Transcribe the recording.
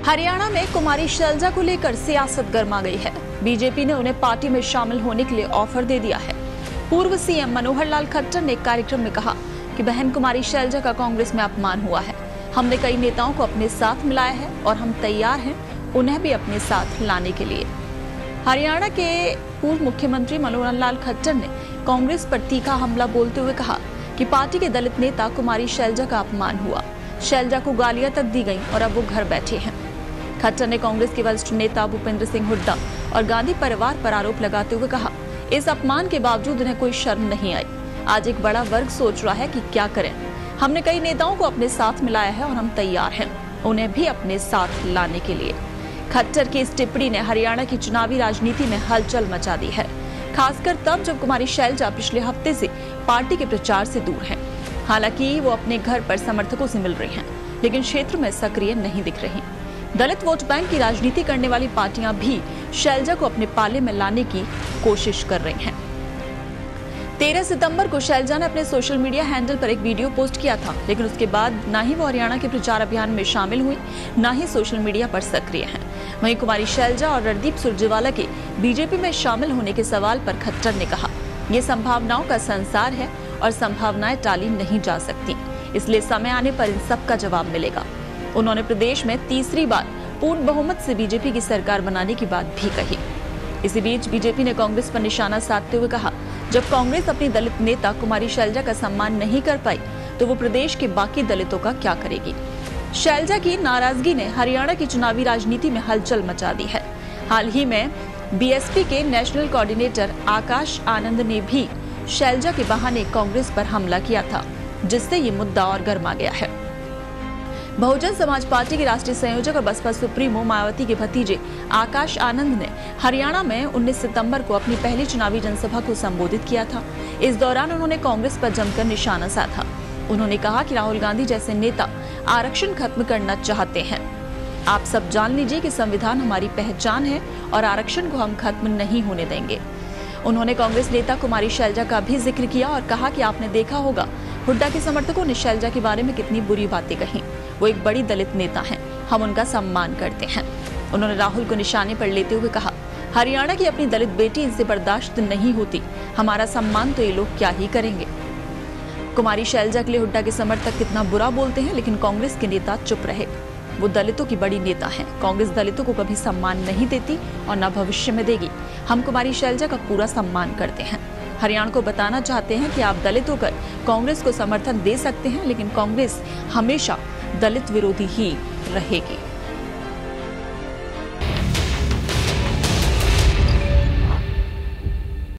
हरियाणा में कुमारी शैलजा को लेकर सियासत गर्मा गई है। बीजेपी ने उन्हें पार्टी में शामिल होने के लिए ऑफर दे दिया है। पूर्व सीएम मनोहर लाल खट्टर ने एक कार्यक्रम में कहा कि बहन कुमारी शैलजा का कांग्रेस में अपमान हुआ है। हमने कई नेताओं को अपने साथ मिलाया है और हम तैयार हैं उन्हें भी अपने साथ लाने के लिए। हरियाणा के पूर्व मुख्यमंत्री मनोहर लाल खट्टर ने कांग्रेस पर तीखा हमला बोलते हुए कहा कि पार्टी के दलित नेता कुमारी शैलजा का अपमान हुआ। शैलजा को गालियां तक दी गईं और अब वो घर बैठे हैं। खट्टर ने कांग्रेस के वरिष्ठ नेता भूपेंद्र सिंह हुड्डा और गांधी परिवार पर आरोप लगाते हुए कहा, इस अपमान के बावजूद उन्हें कोई शर्म नहीं आई। आज एक बड़ा वर्ग सोच रहा है कि क्या करें। हमने कई नेताओं को अपने साथ मिलाया है और हम तैयार हैं उन्हें भी अपने साथ लाने के लिए। खट्टर की इस टिप्पणी ने हरियाणा की चुनावी राजनीति में हलचल मचा दी है, खासकर तब जब कुमारी शैलजा पिछले हफ्ते से पार्टी के प्रचार से दूर हैं। हालांकि वो अपने घर पर समर्थकों से मिल रही हैं, लेकिन क्षेत्र में सक्रिय नहीं दिख रही। दलित वोट बैंक की राजनीति करने वाली पार्टियां भी शैलजा को अपने पाले में लाने की कोशिश कर रही हैं। 13 सितंबर को शैलजा ने अपने सोशल मीडिया हैंडल पर एक वीडियो पोस्ट किया था, लेकिन उसके बाद ना ही वो हरियाणा के प्रचार अभियान में शामिल हुई, ना ही सोशल मीडिया पर सक्रिय हैं। वहीं कुमारी शैलजा और रणदीप सुरजेवाला के बीजेपी में शामिल होने के सवाल पर खट्टर ने कहा, ये संभावनाओं का संसार है और संभावनाएं टाली नहीं जा सकती, इसलिए समय आने पर इन सब का जवाब मिलेगा। उन्होंने प्रदेश में तीसरी बार पूर्ण बहुमत से बीजेपी की सरकार बनाने की बात भी कही। इसी बीच बीजेपी ने कांग्रेस पर निशाना साधते हुए कहा, जब कांग्रेस अपनी दलित नेता कुमारी शैलजा का सम्मान नहीं कर पाई तो वो प्रदेश के बाकी दलितों का क्या करेगी। शैलजा की नाराजगी ने हरियाणा की चुनावी राजनीति में हलचल मचा दी है। हाल ही में बीएसपी के नेशनल कोऑर्डिनेटर आकाश आनंद ने भी शैलजा के बहाने कांग्रेस पर हमला किया था, जिससे ये मुद्दा और गर्मा गया है। बहुजन समाज पार्टी के राष्ट्रीय संयोजक और बसपा सुप्रीमो मायावती के भतीजे आकाश आनंद ने हरियाणा में 19 सितंबर को अपनी पहली चुनावी जनसभा को संबोधित किया था। इस दौरान उन्होंने कांग्रेस पर जमकर निशाना साधा। उन्होंने कहा कि राहुल गांधी जैसे नेता आरक्षण खत्म करना चाहते हैं। आप सब जान लीजिए कि संविधान हमारी पहचान है और आरक्षण को हम खत्म नहीं होने देंगे। उन्होंने कांग्रेस नेता कुमारी शैलजा का भी जिक्र किया और कहा कि आपने देखा होगा हुड्डा के समर्थकों ने शैलजा के बारे में कितनी बुरी बातें कही। वो एक बड़ी दलित नेता हैं, हम उनका सम्मान करते हैं। उन्होंने राहुल को निशाने पर लेते हुए कहा, हरियाणा की अपनी दलित बेटी इनसे बर्दाश्त नहीं होती, हमारा सम्मान तो ये लोग क्या ही करेंगे। कुमारी शैलजा के लिए हुड्डा के समर्थक कितना बुरा बोलते हैं, लेकिन कांग्रेस के नेता चुप रहे। वो दलितों की बड़ी नेता हैं। कांग्रेस दलितों को कभी सम्मान नहीं देती और न भविष्य में देगी। हम कुमारी शैलजा का पूरा सम्मान करते हैं। हरियाणा को बताना चाहते हैं कि आप दलित होकर कांग्रेस को समर्थन दे सकते हैं, लेकिन कांग्रेस हमेशा दलित विरोधी ही रहेगी।